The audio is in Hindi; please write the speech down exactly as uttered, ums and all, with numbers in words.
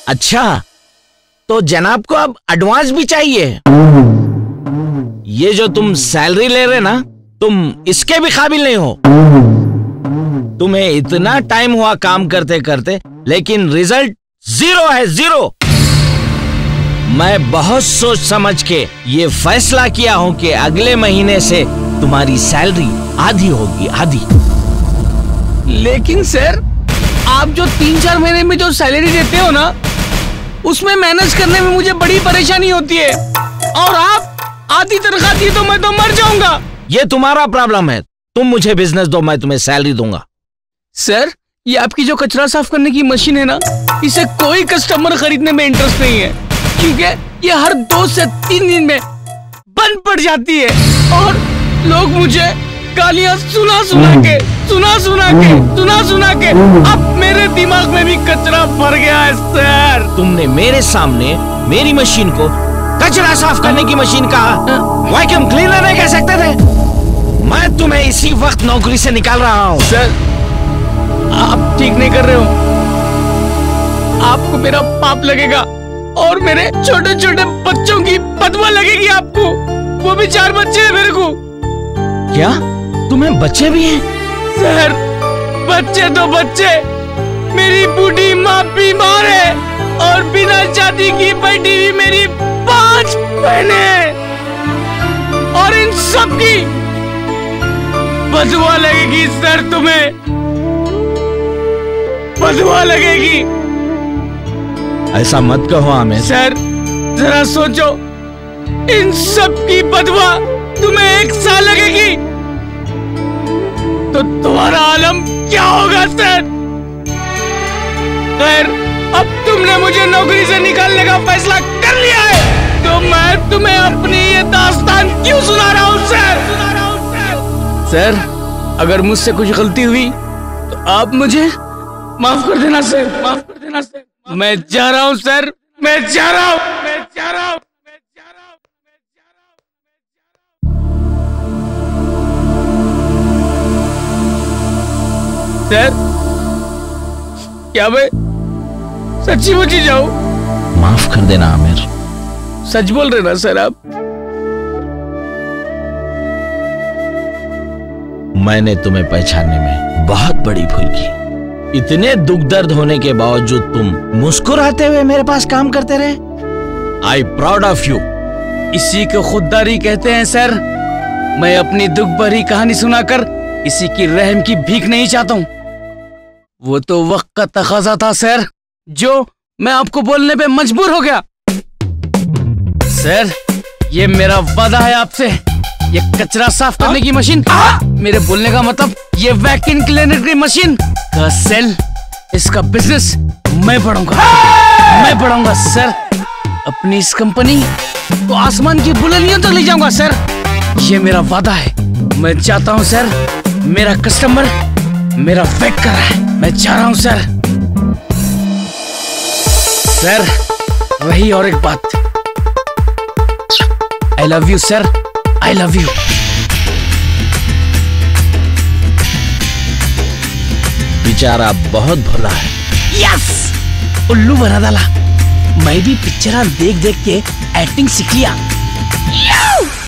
अच्छा, तो जनाब को अब एडवांस भी चाहिए। ये जो तुम सैलरी ले रहे ना, तुम इसके भी काबिल नहीं हो। तुम्हें इतना टाइम हुआ काम करते करते, लेकिन रिजल्ट जीरो है, जीरो। मैं बहुत सोच समझ के ये फैसला किया हूं कि अगले महीने से तुम्हारी सैलरी आधी होगी, आधी। लेकिन सर, आप जो तीन चार महीने में जो सैलरी देते हो ना, उसमें मैनेज करने में मुझे बड़ी परेशानी होती है। और आप आधी तनख्वाह दी तो मैं तो मर जाऊंगा। ये तुम्हारा प्रॉब्लम है। तुम मुझे बिजनेस दो, मैं तुम्हें सैलरी दूंगा। सर, ये आपकी जो कचरा साफ करने की मशीन है ना, इसे कोई कस्टमर खरीदने में इंटरेस्ट नहीं है, क्योंकि ये हर दो से तीन दिन में बंद पड़ जाती है। और लोग मुझे गालियां सुना सुना के सुना सुना के सुना सुना के अब मेरे दिमाग में भी कचरा भर गया है सर। तुमने मेरे सामने मेरी मशीन को कचरा साफ करने की मशीन कहा, वैक्यूम क्लीनर नहीं कह सकते थे। मैं तुम्हें इसी वक्त नौकरी से निकाल रहा हूँ। सर, आप ठीक नहीं कर रहे हो। आपको मेरा पाप लगेगा और मेरे छोटे छोटे बच्चों की बदवा लगेगी आपको। वो भी चार बच्चे हैं मेरे को। क्या तुम्हें बच्चे भी हैं? सर, बच्चे तो बच्चे, मेरी बूढ़ी माँ बीमार है और बिना शादी की बैठी हुई मेरी पांच बहनें, और इन सब की बदवा लगेगी सर। तुम्हें बदवा लगेगी। ऐसा मत कहो आमिर। सर, जरा सोचो, इन सब की बदवा तुम्हें एक साल लगेगी तो तुम्हारा आलम क्या होगा सर? खैर, अब तुमने मुझे नौकरी से निकालने का फैसला कर लिया है, तो मैं तुम्हें अपनी ये दास्तान क्यों सुना रहा हूँ सर? सर, अगर मुझसे कुछ गलती हुई तो आप मुझे माफ कर देना सर, माफ कर देना सर। मैं जा रहा हूँ सर, मैं जा रहा हूँ, मैं जा रहा हूँ। सर, क्या मैं सच्ची मुझे जाऊं? माफ कर देना आमिर। सच बोल रहे ना सर आप? मैंने तुम्हें पहचानने में बहुत बड़ी भूल की। इतने दुख दर्द होने के बावजूद तुम मुस्कुराते हुए मेरे पास काम करते रहे। I proud of you. इसी को खुददारी कहते हैं सर। मैं अपनी दुख भरी कहानी सुनाकर किसी की रहम की भीख नहीं चाहता हूँ। वो तो वक्त का तकाजा था सर, जो मैं आपको बोलने पे मजबूर हो गया। सर, ये मेरा वादा है आपसे। ये कचरा साफ करने की मशीन, मेरे बोलने का मतलब ये वैक्यूम क्लीनर की मशीन का सेल, इसका बिजनेस मैं बढ़ाऊंगा, मैं बढ़ाऊंगा सर। अपनी इस कंपनी को आसमान की बुलंदियों तक ले जाऊंगा सर। ये मेरा वादा है। मैं चाहता हूं सर, मेरा कस्टमर मेरा वेट कर रहा है। मैं जा रहा हूं सर। सर, रही और एक बात, I love you sir, I love you. बेचारा बहुत भला है। यस, उल्लू बना डाला। मैं भी पिक्चर देख देख के एक्टिंग सीख लिया।